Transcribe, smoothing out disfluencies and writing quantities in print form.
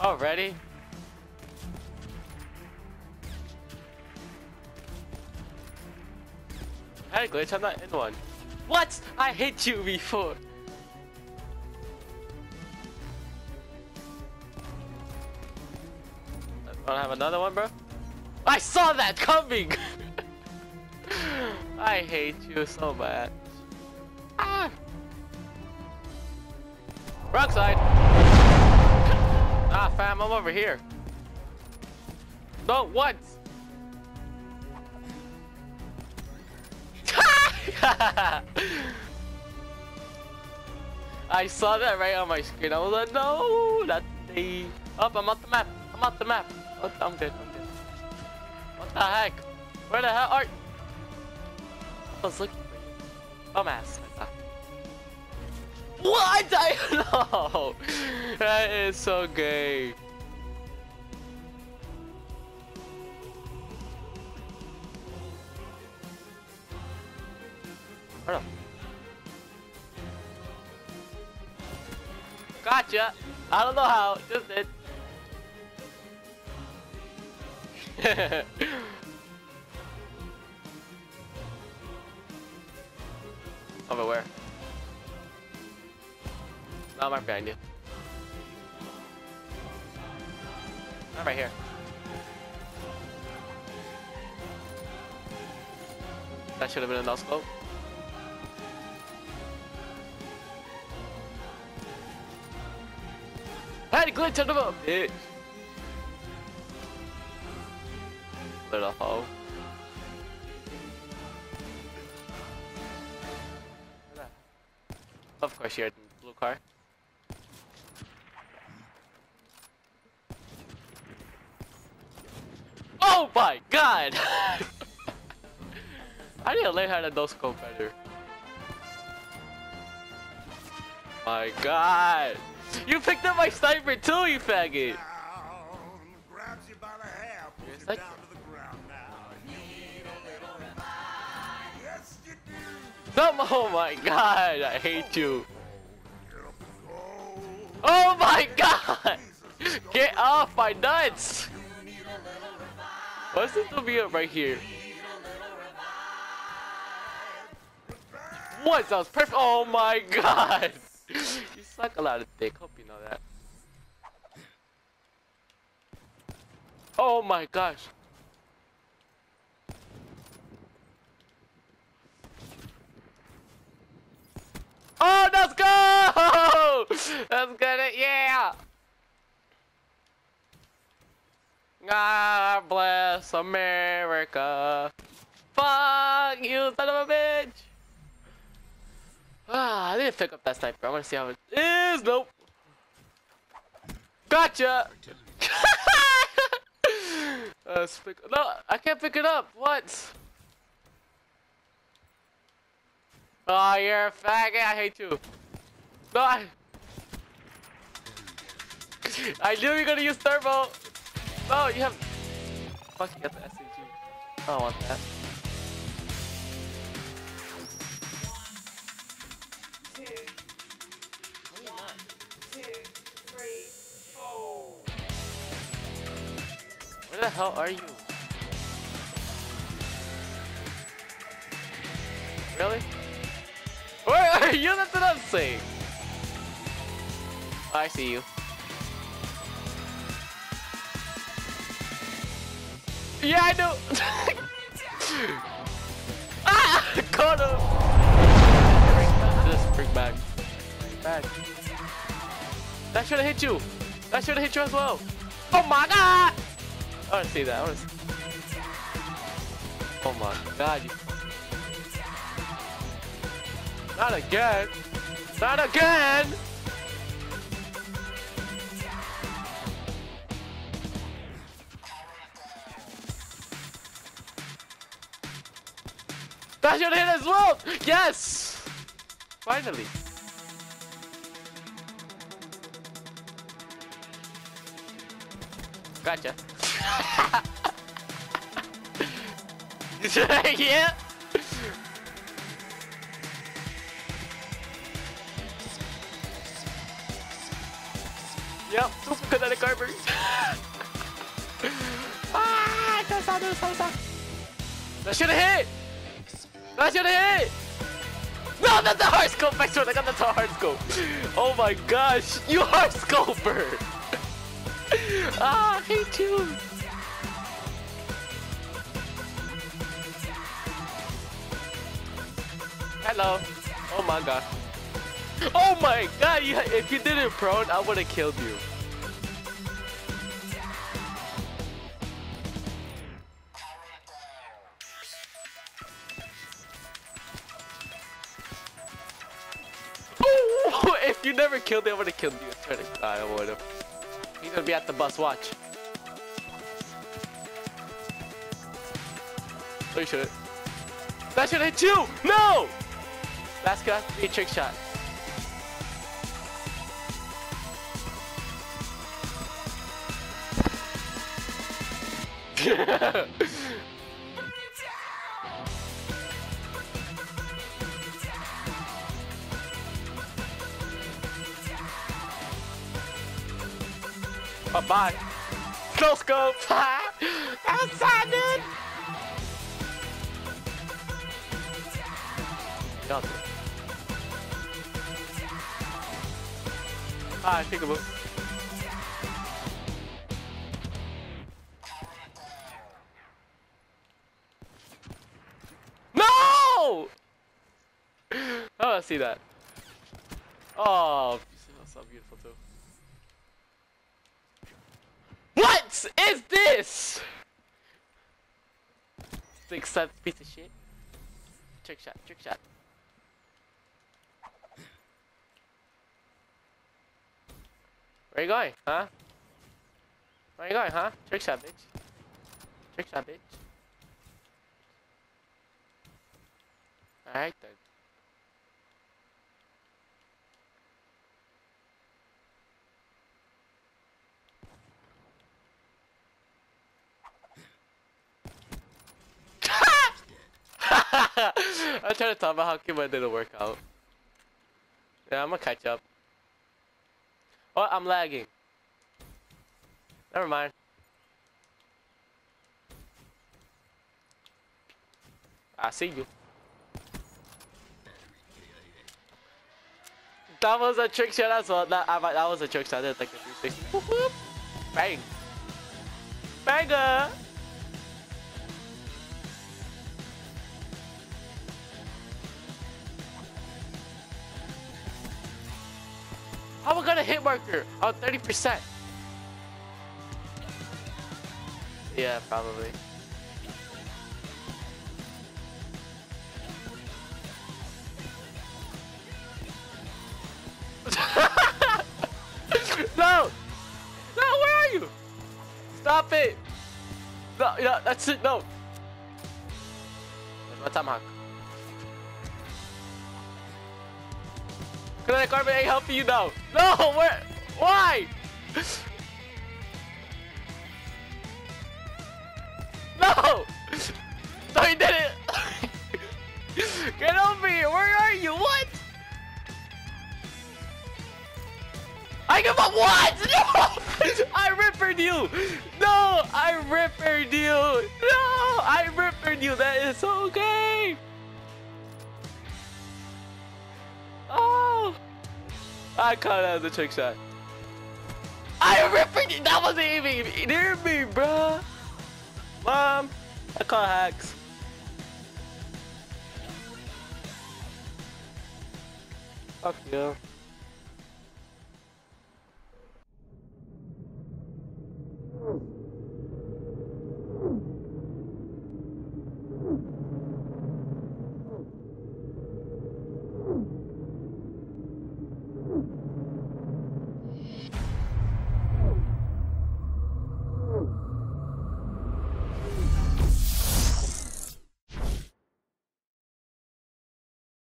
Already? I had a glitch, I'm not in one. What? I hit you before. I don't have another one, bro? I saw that coming! I hate you so bad. Ah! Wrong side! Ah, fam, I'm over here. No, what? I saw that right on my screen. I was like, no, not the. Oh, I'm off the map. I'm off the map. Oh, I'm good. I'm good. What the heck? Where the hell are you? I was looking for you. Dumbass. What? I know. That is so gay. Hold on. Gotcha. I don't know how. Just did. Over where? No, I'm right behind you. I'm right here. That should have been a no scope. I had a glitch on the boat, bitch. Little hoe. Of course, you're in the blue car. Oh my god! I need to learn how to no scope better. My god! You picked up my sniper too, you faggot! Oh my god, I hate you. Oh my god! Get off my nuts! What's this to be up right here? What? That was perfect. Oh my god! You suck a lot of dick. Hope you know that. Oh my gosh. Oh, let's go! Let's get it, yeah! God bless America. Fuck you, son of a bitch! Ah, I didn't pick up that sniper. I want to see how it is. Nope. Gotcha! No, I can't pick it up. What? Oh, you're a faggot. I hate you. No, I knew you were gonna use turbo. No, you have. Fuck, you got the SCG. I don't want that. Where the hell are you? Really? Where are you? That's what I'm saying. Oh, I see you. Yeah, I know. Ah! Caught him. Just bring back. Back. That should have hit you. That should have hit you as well. Oh my god! I want to see that. I want to see. Oh my god. Not again. Not again. That should hit as well. Yes. Finally. Gotcha. Yeah. Yep, super kinetic armor. Ah, that should have hit. That should have hit. No, not the hard scope. I swear, I got the hard scope. Oh my gosh, you hard scoper. Ah, I hate you. Hello. Oh my god. Oh my god, if you did it prone, I would have killed you. Oh, if you never killed me, I would have killed you. I swear to God, I would have. He's gonna be at the bus, watch. Oh, you should. That should hit you! No! That's gonna be a trick shot. Bye-bye. No scope! I'm sad, dude! Ah, peekaboo. No! Oh, I see that. Oh, that's so beautiful too. What is this? Big set piece of shit. Trick shot, trick shot. Where you going, huh? Where you going, huh? Trick shot, bitch. Trick shot, bitch. Alright then. I'm trying to talk about how Kima didn't work out. Yeah, I'm gonna catch up. Oh, I'm lagging. Never mind. I see you. That was a trick shot as well. That was a trick shot. I did like a 360. Whoop, whoop. Bang. Banger. How am I gonna hit marker? Oh, 30%. Yeah, probably. No! No, where are you? Stop it! No, no, that's it, no. Where's my tomahawk? Kinetic armor ain't helping you now. No, where? Why? No! No, you did it! Get over here! Where are you? What? I give up what? No! I rippered you! No! I rippered you! No! I rippered you! That is okay! Oh! I caught it as a trick shot. I rippered you! That wasn't even near me, bruh! Mom! I call hacks. Fuck you.